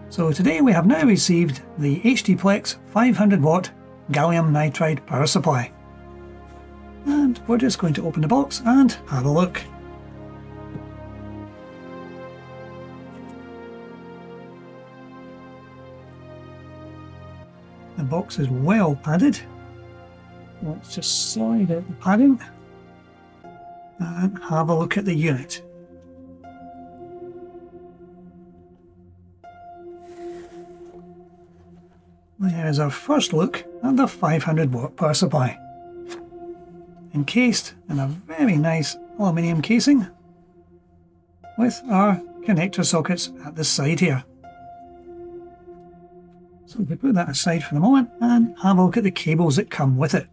So today we have now received the HDPLEX 500W gallium nitride power supply. And we're just going to open the box and have a look. The box is well padded. Let's just slide out the padding and have a look at the unit. There's our first look at the 500W power supply, encased in a very nice aluminium casing with our connector sockets at the side here. So we put that aside for the moment and have a look at the cables that come with it.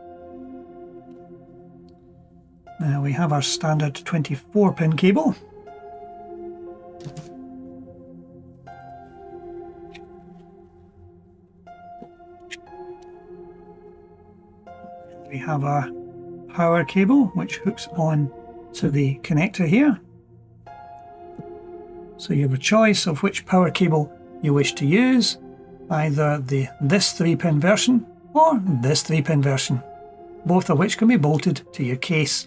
Now we have our standard 24-pin cable. We have our power cable which hooks on to the connector here. So you have a choice of which power cable you wish to use, either this 3-pin version or this 3-pin version, both of which can be bolted to your case.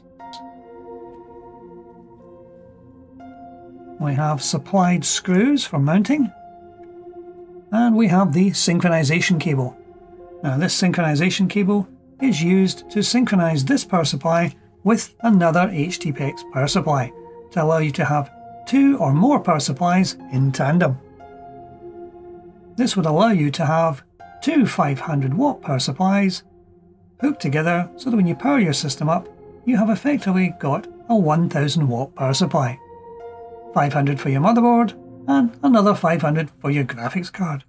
We have supplied screws for mounting, and we have the synchronization cable. Now this synchronization cable is used to synchronize this power supply with another HDPLEX power supply to allow you to have 2 or more power supplies in tandem. This would allow you to have 2 500W power supplies hooked together so that when you power your system up, you have effectively got a 1000W power supply. 500 for your motherboard and another 500 for your graphics card.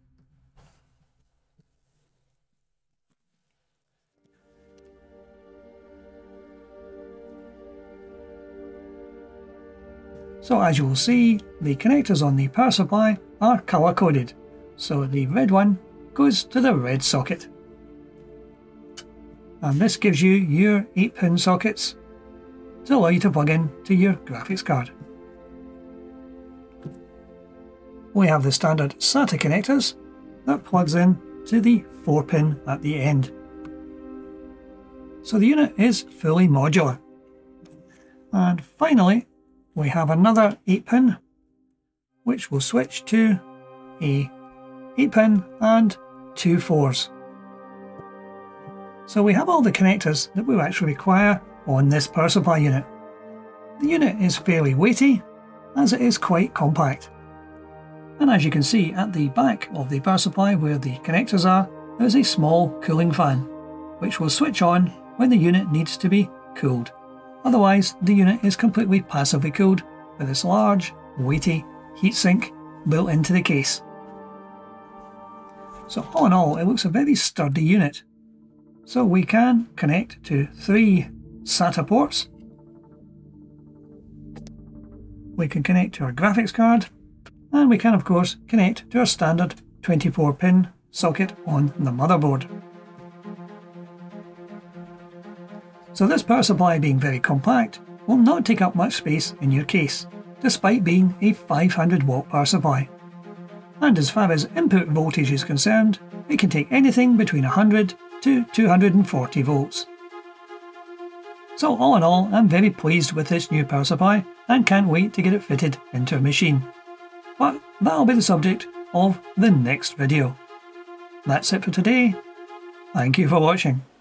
So as you will see, the connectors on the power supply are colour coded. So the red one goes to the red socket. And this gives you your 8-pin sockets to allow you to plug in to your graphics card. We have the standard SATA connectors that plugs in to the 4-pin at the end. So the unit is fully modular. And finally, we have another 8-pin which will switch to a 8-pin and 2 4s. So we have all the connectors that we actually require on this power supply unit. The unit is fairly weighty as it is quite compact. And as you can see at the back of the power supply where the connectors are, there is a small cooling fan which will switch on when the unit needs to be cooled. Otherwise, the unit is completely passively cooled with this large, weighty heatsink built into the case. So all in all, it looks a very sturdy unit. So we can connect to 3 SATA ports. We can connect to our graphics card, and we can of course connect to our standard 24-pin socket on the motherboard. So this power supply, being very compact, will not take up much space in your case, despite being a 500W power supply. And as far as input voltage is concerned, it can take anything between 100 to 240 volts. So all in all, I'm very pleased with this new power supply and can't wait to get it fitted into a machine. But that'll be the subject of the next video. That's it for today. Thank you for watching.